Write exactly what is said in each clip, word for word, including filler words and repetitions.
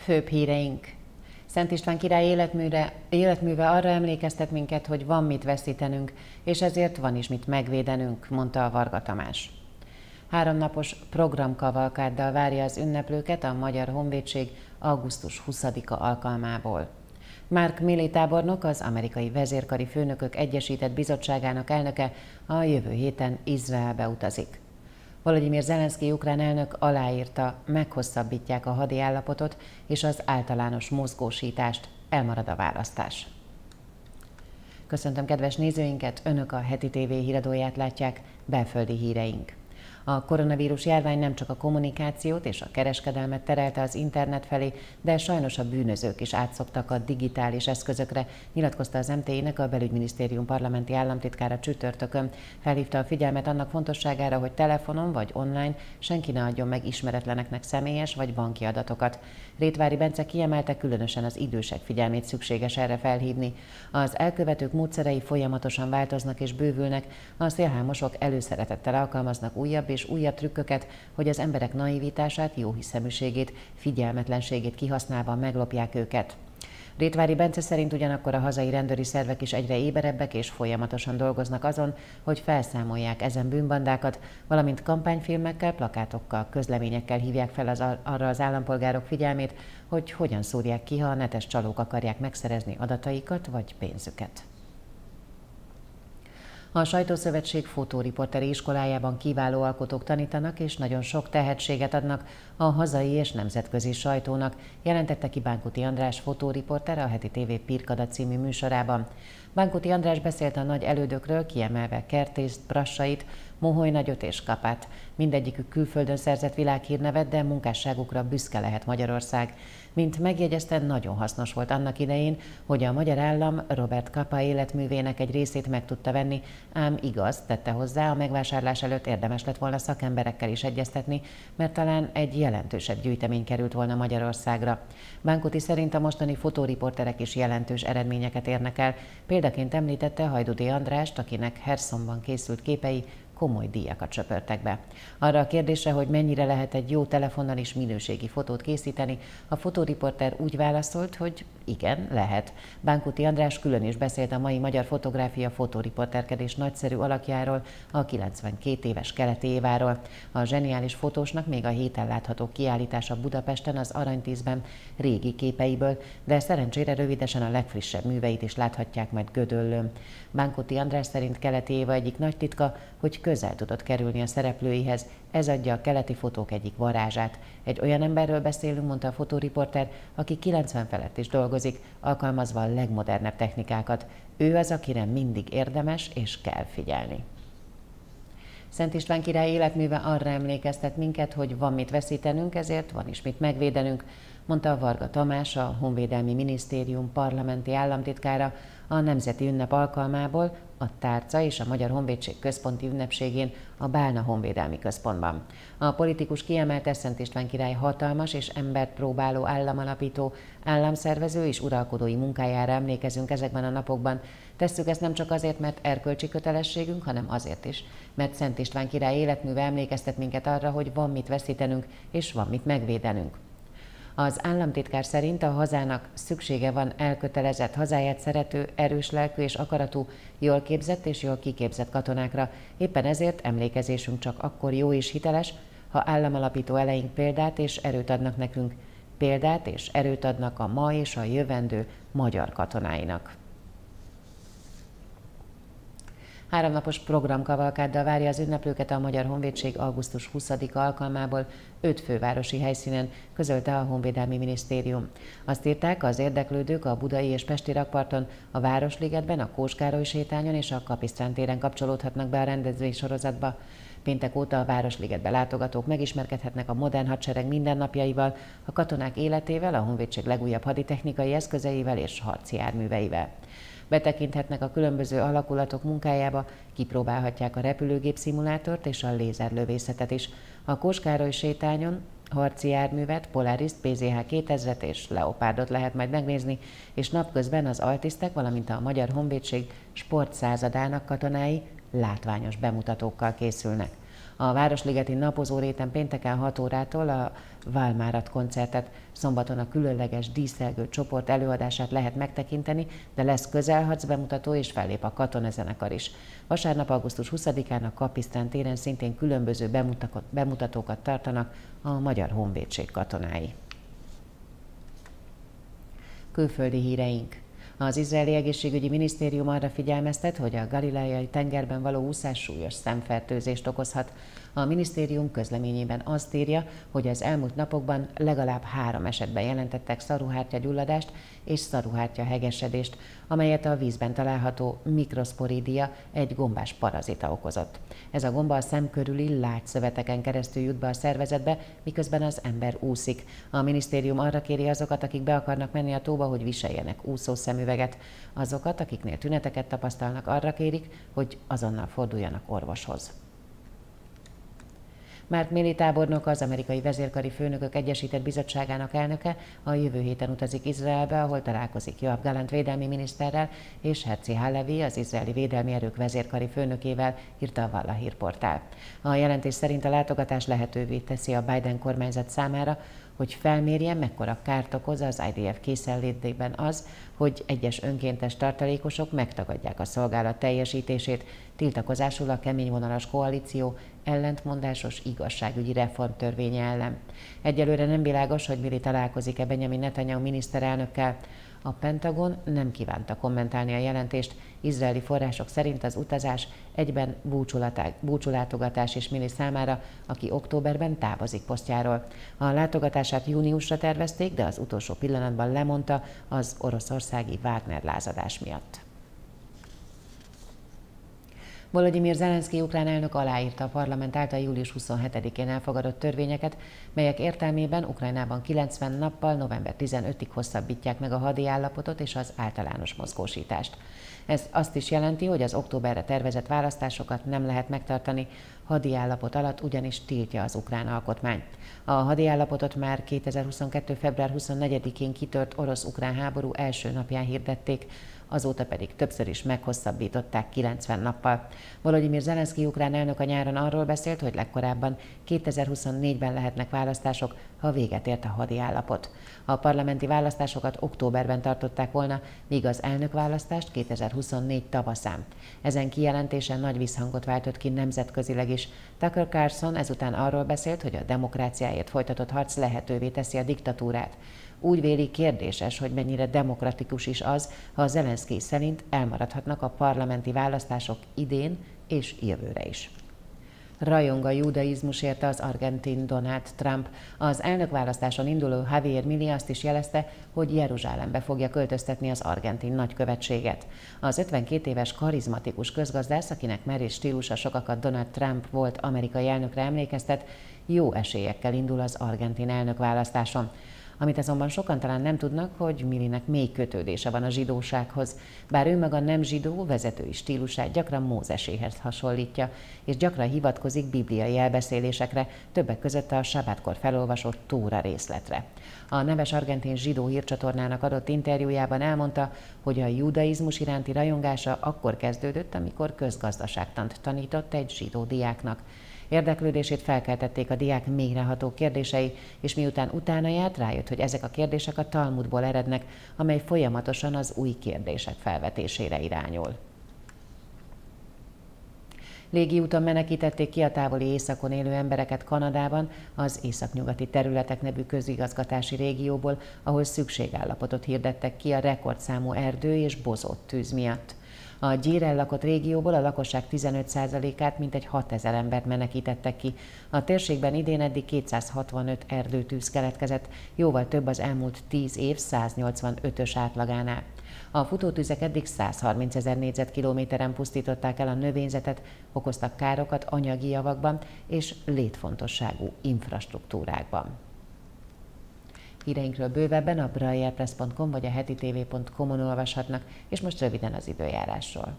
Főbb híreink. Szent István király életműre, életműve arra emlékeztet minket, hogy van mit veszítenünk, és ezért van is mit megvédenünk, mondta a Varga Tamás. Háromnapos programkavalkáddal várja az ünneplőket a Magyar Honvédség augusztus huszadika alkalmából. Mark Milley tábornok, az amerikai vezérkari főnökök egyesített bizottságának elnöke a jövő héten Izraelbe utazik. Volodymyr Zelenszkij ukrán elnök aláírta, meghosszabbítják a hadi állapotot és az általános mozgósítást, elmarad a választás. Köszöntöm kedves nézőinket, Önök a Heti té vé híradóját látják, belföldi híreink. A koronavírus járvány nem csak a kommunikációt és a kereskedelmet terelte az internet felé, de sajnos a bűnözők is átszoktak a digitális eszközökre, nyilatkozta az em té i-nek a Belügyminisztérium parlamenti államtitkára csütörtökön. Felhívta a figyelmet annak fontosságára, hogy telefonon vagy online senki ne adjon meg ismeretleneknek személyes vagy banki adatokat. Rétvári Bence kiemelte, különösen az idősek figyelmét szükséges erre felhívni. Az elkövetők módszerei folyamatosan változnak és bővülnek, a szélhámosok előszeretettel alkalmaznak újabb és újabb trükköket, hogy az emberek naivitását, jóhiszeműségét, figyelmetlenségét kihasználva meglopják őket. Rétvári Bence szerint ugyanakkor a hazai rendőri szervek is egyre éberebbek és folyamatosan dolgoznak azon, hogy felszámolják ezen bűnbandákat, valamint kampányfilmekkel, plakátokkal, közleményekkel hívják fel az, arra az állampolgárok figyelmét, hogy hogyan szúrják ki, ha a netes csalók akarják megszerezni adataikat vagy pénzüket. A Sajtószövetség fotóriporteri iskolájában kiváló alkotók tanítanak és nagyon sok tehetséget adnak a hazai és nemzetközi sajtónak, jelentette ki Bánkuti András fotóriporter a Heti té vé Pirkada című műsorában. Bánkuti András beszélt a nagy elődökről, kiemelve Kertészt, Brassait, Moholy Nagyot és Kapát. Mindegyikük külföldön szerzett világhírnevet, de munkásságukra büszke lehet Magyarország. Mint megjegyezte, nagyon hasznos volt annak idején, hogy a magyar állam Robert Capa életművének egy részét meg tudta venni, ám igaz, tette hozzá, a megvásárlás előtt érdemes lett volna szakemberekkel is egyeztetni, mert talán egy jelentősebb gyűjtemény került volna Magyarországra. Bánkuti szerint a mostani fotóriporterek is jelentős eredményeket érnek el. Példaként említette Hajdúdi Andrást, akinek Hersonban készült képei komoly díjakat söpörtek be. Arra a kérdésre, hogy mennyire lehet egy jó telefonnal is minőségi fotót készíteni, a fotóriporter úgy válaszolt, hogy igen, lehet. Bánkuti András külön is beszélt a mai magyar fotográfia fotóriporterkedés nagyszerű alakjáról, a kilencvenkét éves Keleti Éváról. A zseniális fotósnak még a héten látható kiállítása Budapesten az Aranytízben régi képeiből, de szerencsére rövidesen a legfrissebb műveit is láthatják majd Gödöllőn. Bánkuti András szerint Keleti Éva egyik nagy titka, hogy közel tudott kerülni a szereplőihez, ez adja a keleti fotók egyik varázsát. Egy olyan emberről beszélünk, mondta a fotóriporter, aki kilencven felett is dolgozik, alkalmazva a legmodernebb technikákat. Ő az, akire mindig érdemes és kell figyelni. Szent István király életműve arra emlékeztet minket, hogy van mit veszítenünk, ezért van is mit megvédenünk, mondta a Varga Tamás, a Honvédelmi Minisztérium parlamenti államtitkára a Nemzeti Ünnep alkalmából a Tárca és a Magyar Honvédség központi ünnepségén a Bálna Honvédelmi Központban. A politikus kiemelte, Szent István király hatalmas és embert próbáló államalapító, államszervező és uralkodói munkájára emlékezünk ezekben a napokban. Tesszük ezt nem csak azért, mert erkölcsi kötelességünk, hanem azért is, mert Szent István király életműve emlékeztet minket arra, hogy van mit veszítenünk és van mit megvédenünk. Az államtitkár szerint a hazának szüksége van elkötelezett, hazáját szerető, erős lelkű és akaratú, jól képzett és jól kiképzett katonákra. Éppen ezért emlékezésünk csak akkor jó és hiteles, ha államalapító eleink példát és erőt adnak nekünk, példát és erőt adnak a ma és a jövendő magyar katonáinak. Háromnapos programkavalkáddal várja az ünneplőket a Magyar Honvédség augusztus huszadika alkalmából öt fővárosi helyszínen, közölte a Honvédelmi Minisztérium. Azt írták, az érdeklődők a budai és pesti rakparton, a Városligetben, a Kós Károly sétányon és a Kapisztrán téren kapcsolódhatnak be a rendezvénysorozatba. Péntek óta a Városligetbe látogatók megismerkedhetnek a modern hadsereg mindennapjaival, a katonák életével, a honvédség legújabb haditechnikai eszközeivel és harci járműveivel. Betekinthetnek a különböző alakulatok munkájába, kipróbálhatják a repülőgép szimulátort és a lézerlövészetet is. A Kós Károly sétányon harci járművet, Polariszt, pé zé há kétezret és Leopardot lehet majd megnézni, és napközben az altisztek, valamint a Magyar Honvédség sportszázadának katonái látványos bemutatókkal készülnek. A Városligeti Napozó réten pénteken hat órától a Válmárat koncertet, szombaton a különleges díszelgő csoport előadását lehet megtekinteni, de lesz közelharc bemutató és fellép a katonazenekar is. Vasárnap, augusztus huszadikán a Kapisztán téren szintén különböző bemutatókat tartanak a Magyar Honvédség katonái. Külföldi híreink. Az izraeli egészségügyi minisztérium arra figyelmeztet, hogy a Galileai tengerben való úszás súlyos szemfertőzést okozhat. A minisztérium közleményében azt írja, hogy az elmúlt napokban legalább három esetben jelentettek szaruhártya gyulladást és szaruhártya hegesedést, amelyet a vízben található mikroszporidia, egy gombás parazita okozott. Ez a gomba a szem körüli lágyszöveteken keresztül jut be a szervezetbe, miközben az ember úszik. A minisztérium arra kéri azokat, akik be akarnak menni a tóba, hogy viseljenek úszószemüveget. Azokat, akiknél tüneteket tapasztalnak, arra kérik, hogy azonnal forduljanak orvoshoz. Mark Milley tábornok, az amerikai vezérkari főnökök egyesített bizottságának elnöke a jövő héten utazik Izraelbe, ahol találkozik Yoav Gallant védelmi miniszterrel és Herzi Halevi, az izraeli védelmi erők vezérkari főnökével, írta a Valla hírportál. A jelentés szerint a látogatás lehetővé teszi a Biden kormányzat számára, hogy felmérje, mekkora kárt okoz az I D F készenlétében az, hogy egyes önkéntes tartalékosok megtagadják a szolgálat teljesítését, tiltakozásul a keményvonalas koalíció ellentmondásos igazságügyi reformtörvénye ellen. Egyelőre nem világos, hogy Milley találkozik-e Benjamin Netanyahu miniszterelnökkel. A Pentagon nem kívánta kommentálni a jelentést, izraeli források szerint az utazás egyben búcsúlátogatás is Milley számára, aki októberben távozik posztjáról. A látogatását júniusra tervezték, de az utolsó pillanatban lemondta az oroszországi Wagner lázadás miatt. Volodymyr Zelenszky ukrán elnök aláírta a parlament által július huszonhetedikén elfogadott törvényeket, melyek értelmében Ukrajnában kilencven nappal november tizenötödikéig hosszabbítják meg a hadi állapotot és az általános mozgósítást. Ez azt is jelenti, hogy az októberre tervezett választásokat nem lehet megtartani, hadi állapot alatt ugyanis tiltja az ukrán alkotmány. A hadi állapotot már kétezer-huszonkettő. február huszonnegyedikén kitört orosz-ukrán háború első napján hirdették, azóta pedig többször is meghosszabbították kilencven nappal. Volodymyr Zelenszky ukrán elnök a nyáron arról beszélt, hogy legkorábban kétezer-huszonnégyben lehetnek választások, ha véget ért a hadi állapot. A parlamenti választásokat októberben tartották volna, míg az elnökválasztást kétezer-huszonnégy tavaszán. Ezen kijelentése nagy visszhangot váltott ki nemzetközileg is. Tucker Carlson ezután arról beszélt, hogy a demokráciáért folytatott harc lehetővé teszi a diktatúrát. Úgy véli, kérdéses, hogy mennyire demokratikus is az, ha a Zelenszky szerint elmaradhatnak a parlamenti választások idén és jövőre is. Rajong a judaizmusért az argentin Donald Trump. Az elnökválasztáson induló Javier Milei azt is jelezte, hogy Jeruzsálembe fogja költöztetni az argentin nagykövetséget. Az ötvenkét éves karizmatikus közgazdász, akinek merés stílusa sokakat Donald Trump volt amerikai elnökre emlékeztet, jó esélyekkel indul az argentin elnökválasztáson. Amit azonban sokan talán nem tudnak, hogy Mileinek mély kötődése van a zsidósághoz. Bár ő maga nem zsidó, vezetői stílusát gyakran Mózeséhez hasonlítja, és gyakran hivatkozik bibliai elbeszélésekre, többek között a sabátkor felolvasott Tóra részletre. A neves argentin zsidó hírcsatornának adott interjújában elmondta, hogy a judaizmus iránti rajongása akkor kezdődött, amikor közgazdaságtant tanított egy zsidó diáknak. Érdeklődését felkeltették a diák mélyreható kérdései, és miután utána járt, rájött, hogy ezek a kérdések a Talmudból erednek, amely folyamatosan az új kérdések felvetésére irányul. Légiúton menekítették ki a távoli északon élő embereket Kanadában, az északnyugati területek nevű közigazgatási régióból, ahol szükségállapotot hirdettek ki a rekordszámú erdő és bozott tűz miatt. A gyéren lakott régióból a lakosság tizenöt százalékát, mintegy hatezer embert menekítettek ki. A térségben idén eddig kétszázhatvanöt erdőtűz keletkezett, jóval több az elmúlt tíz év száznyolcvanötös átlagánál. A futótüzek eddig százharmincezer négyzetkilométeren pusztították el a növényzetet, okoztak károkat anyagi javakban és létfontosságú infrastruktúrákban. Híreinkről bővebben a braillepress pont com vagy a hetitv pont com-on olvashatnak, és most röviden az időjárásról.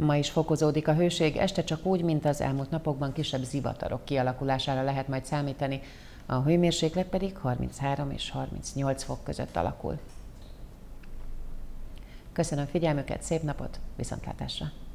Ma is fokozódik a hőség, este csak úgy, mint az elmúlt napokban kisebb zivatarok kialakulására lehet majd számítani, a hőmérséklet pedig harminchárom és harmincnyolc fok között alakul. Köszönöm figyelmüket, szép napot, viszontlátásra!